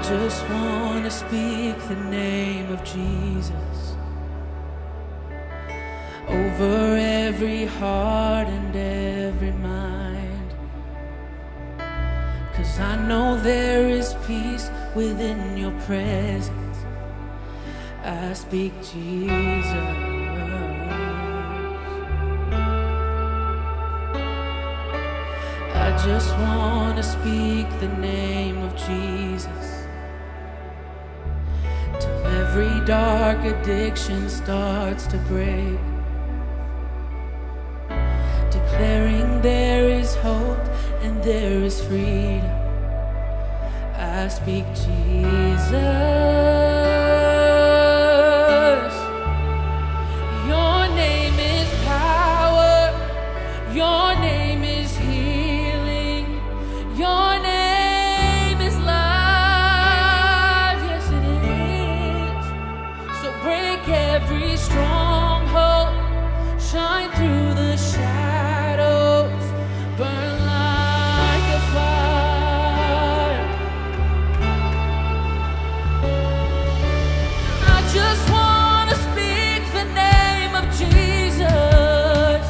just want to speak the name of Jesus over every heart and every mind, 'cause I know there is peace within your presence. I speak Jesus. I just want to speak the name of Jesus till every dark addiction starts to break, declaring there is hope and there is freedom. I speak Jesus. Your name is power. Your name is healing. Your name is life. Yes, it is. So break every stronghold. Shine through the shadows. Burn like a fire. I just want to speak the name of Jesus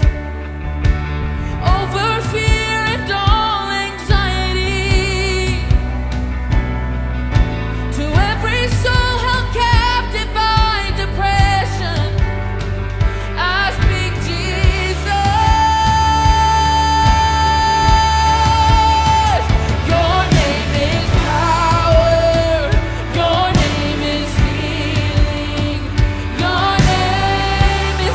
over fear and all anxiety, to every soul held captive by depression. I speak Jesus. Your name is power. Your name is healing. Your name is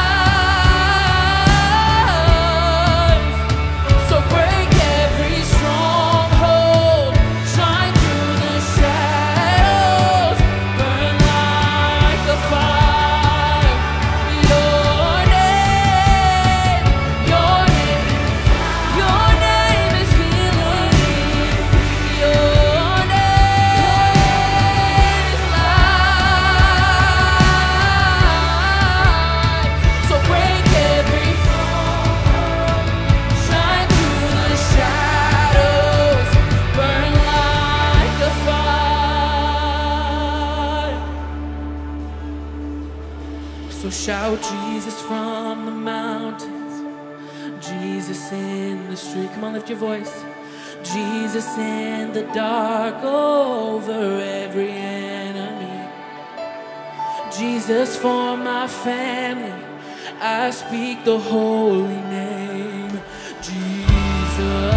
life. So break every stronghold. Shine through the shadows. Burn like a fire. Your name, your name, your name is healing. Your name is life. So break every stronghold. Shine through the shadows. Burn like a fire. So shout Jesus from the mountains, Jesus in the street. Come on, lift your voice. Jesus in the dark over every enemy. Jesus for my family. I speak the holy name, Jesus.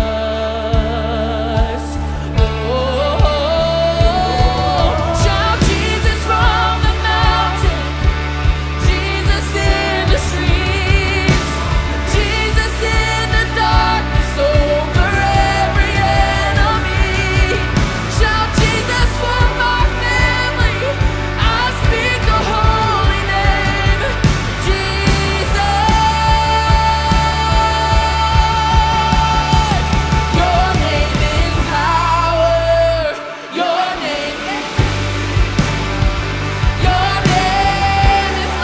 Oh, shout Jesus from the mountain, Jesus in the streets, Jesus in the darkness over every enemy. Shout Jesus for my family. I speak the holy name, Jesus. Your name is power. Your name is your name is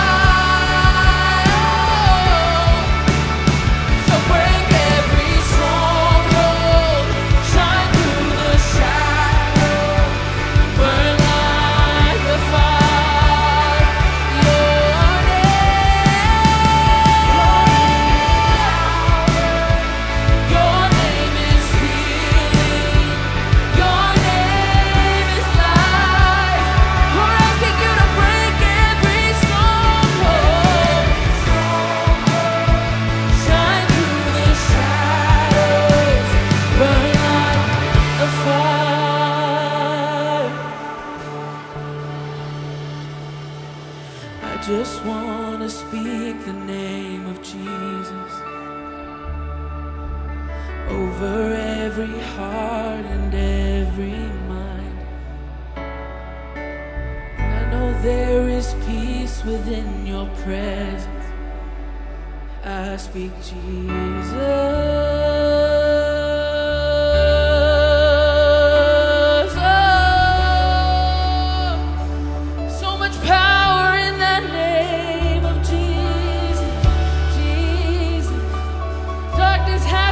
life. So break every stronghold. Shine through the shadows. Burn like a fire. Your name is healing. Your name is life. We're asking you to break every stronghold. Shine through the shadows. Burn like a fire. I just want to speak the name of Jesus over every heart and every mind. And I know there is peace within your presence. I speak Jesus. Oh, so much power in that name of Jesus. Jesus. Darkness has